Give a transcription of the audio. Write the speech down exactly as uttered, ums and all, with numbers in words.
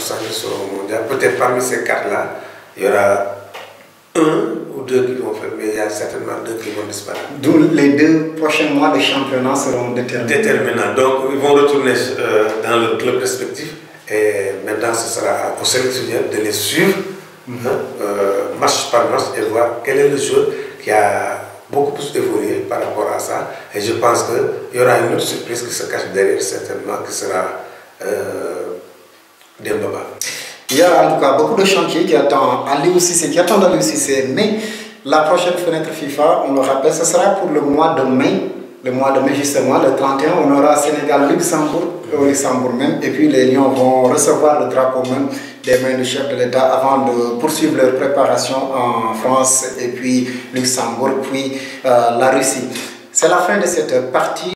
soixante-dix seront au mondial. Peut-être parmi ces quatre-là, il y aura un ou deux qui vont faire, mais il y a certainement deux qui vont disparaître. D'où les deux prochains mois de championnat seront déterminants. Déterminants. Donc, ils vont retourner euh, dans le club respectif et maintenant, ce sera aux sélectionneurs de les suivre mm-hmm. hein, euh, match par match et voir quel est le joueur qui a beaucoup plus évolué par rapport à ça. Et je pense qu'il y aura une autre surprise qui se cache derrière, certainement, qui sera euh, Dembaba. Il y a en tout cas beaucoup de chantiers qui attendent Aliou Cissé, qui attendent Aliou Cissé, mais la prochaine fenêtre FIFA, on le rappelle, ce sera pour le mois de mai, le mois de mai justement, le trente et un, on aura Sénégal-Luxembourg, au Luxembourg même, et puis les Lions vont recevoir le drapeau même des mains du chef de l'État avant de poursuivre leur préparation en France et puis Luxembourg, puis euh, la Russie. C'est la fin de cette partie.